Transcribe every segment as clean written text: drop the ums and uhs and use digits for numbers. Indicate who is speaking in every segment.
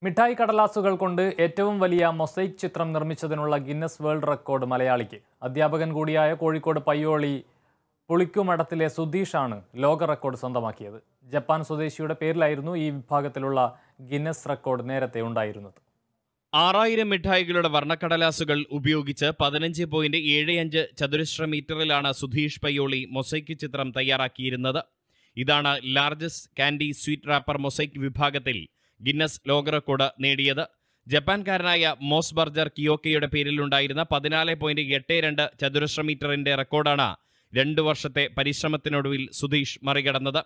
Speaker 1: മിഠായി കടലാസുകൾ കൊണ്ട് ഏറ്റവും വലിയ മൊസൈക്ക് ചിത്രം നിർമ്മിച്ചതിനുള്ള ഗിന്നസ് വേൾഡ് റെക്കോർഡ് മലയാളിക്ക്. അധ്യാപകൻ കൂടിയായ കോഴിക്കോട് പയ്യോളി പുളിക്കുമഠത്തിലെ സുധീഷാണ് ലോക റെക്കോർഡ് സ്വന്തമാക്കിയത്. ജപ്പാൻ സ്വദേശിയുടെ പേരിലായിരുന്നു ഈ വിഭാഗത്തിലുള്ള ഗിന്നസ് റെക്കോർഡ് നേരത്തെ ഉണ്ടായിരുന്നത്.
Speaker 2: 6000 മിഠായികളുടെ വർണ്ണക്കടലാസുകൾ ഉപയോഗിച്ച് 15.75 ചതുരശ്ര മീറ്ററിലാണ് സുധീഷ് പയ്യോളി മൊസൈക്ക് ചിത്രം തയ്യാറാക്കിയിരുന്നത്. ഇതാണ് largest candy sweet wrapper mosaic വിഭാഗത്തിൽ ഗിന്നസ് ലോക റെക്കോർഡ് നേടിയത്. ജപ്പാൻകാരനായ മോസ് ബർജർ കിയോക്കയുടെ പേരിലുണ്ടായിരുന്ന 14.82 ചതുരശ്ര മീറ്ററിന്റെ റെക്കോർഡാണ് 2 വർഷത്തെ പരിശ്രമത്തിനൊടുവിൽ സുധീഷ് മറികടന്നത്.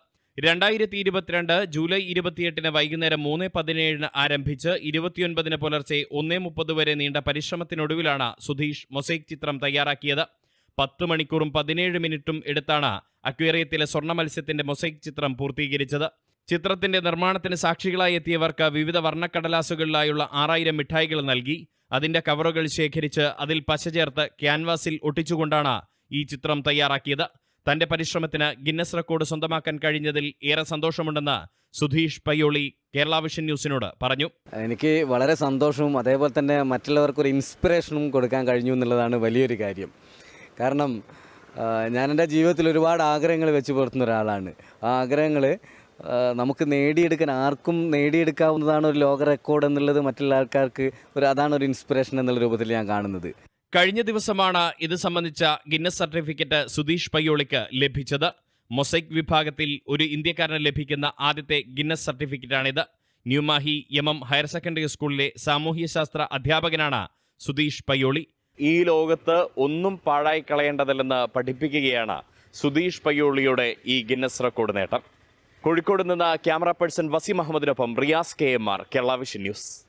Speaker 2: 2022 ജൂലൈ 28 വൈകുന്നേരം 3:17 ആരംഭിച്ച് 29 പുലർച്ചെ 1:30 വരെ നീണ്ട പരിശ്രമത്തിനൊടുവിലാണ് സുധീഷ് മൊസൈക്ക് ചിത്രം തയ്യാറാക്കിയത്. 10 മണിക്കൂറും 17 മിനിറ്റും എടുത്താണ് അക്വേറിയത്തിലെ സ്വർണ്ണ മത്സ്യത്തിന്റെ മൊസൈക്ക് ചിത്രം പൂർത്തീകരിച്ചത്. ചിത്രത്തിന്റെ നിർമ്മാണത്തിന് സാക്ഷികളായി എത്തിയവർക്ക് വിവിധ വർണ്ണക്കടലാസുകളിലായുള്ള 6000 മിഠായികൾ നൽകി. അതിന്റെ കവറുകൾ ശേഖരിച്ച് അതിൽ പശ ചേർത്ത് ക്യാൻവാസിൽ ഒട്ടിച്ചുകൊണ്ടാണ് ഈ ചിത്രം തയ്യാറാക്കിയത്. തന്റെ പരിശ്രമത്തിന് ഗിന്നസ് റെക്കോർഡ് സ്വന്തമാക്കാൻ കഴിഞ്ഞതിൽ ഏറെ സന്തോഷമുണ്ടെന്ന് സുധീഷ് പയ്യോളി കേരള വിഷൻ ന്യൂസിനോട് പറഞ്ഞു.
Speaker 3: എനിക്ക് വളരെ സന്തോഷവും അതേപോലെ തന്നെ മറ്റുള്ളവർക്കൊരു ഇൻസ്പിറേഷനും കൊടുക്കാൻ കഴിഞ്ഞു എന്നുള്ളതാണ് വലിയൊരു കാര്യം. കാരണം ഞാൻ എൻ്റെ ജീവിതത്തിൽ ഒരുപാട് ആഗ്രഹങ്ങൾ വെച്ച് പുലർത്തുന്ന ഒരാളാണ്. ആ ആഗ്രഹങ്ങൾ നമുക്ക് നേടിയെടുക്കാൻ ആർക്കും നേടിയെടുക്കാവുന്നതാണ് ഒരു ലോക റെക്കോർഡ് എന്നുള്ളത്. മറ്റുള്ള ആൾക്കാർക്ക് അതാണ് ഒരു ഇൻസ്പിറേഷൻ എന്നുള്ള രൂപത്തിൽ ഞാൻ കാണുന്നത്.
Speaker 2: കഴിഞ്ഞ ദിവസമാണ് ഇത് സംബന്ധിച്ച ഗിന്നസ് സർട്ടിഫിക്കറ്റ് സുധീഷ് പയ്യോളിക്ക് ലഭിച്ചത്. മൊസൈക്ക് വിഭാഗത്തിൽ ഒരു ഇന്ത്യക്കാരന് ലഭിക്കുന്ന ആദ്യത്തെ ഗിന്നസ് സർട്ടിഫിക്കറ്റാണിത്. ന്യൂമാഹി എം ഹയർ സെക്കൻഡറി സ്കൂളിലെ സാമൂഹ്യശാസ്ത്ര അധ്യാപകനാണ് സുധീഷ് പയ്യോളി. ഈ ലോകത്ത് ഒന്നും പാഴായി കളയേണ്ടതല്ലെന്ന് പഠിപ്പിക്കുകയാണ് സുധീഷ് പയ്യോളിയുടെ ഈ ഗിന്നസ് റെക്കോർഡ് നേട്ടം. കോഴിക്കോട് നിന്ന് ക്യാമറ പേഴ്സൺ വസീം അഹമ്മദിനൊപ്പം Riyas KMR, Kerala vision news.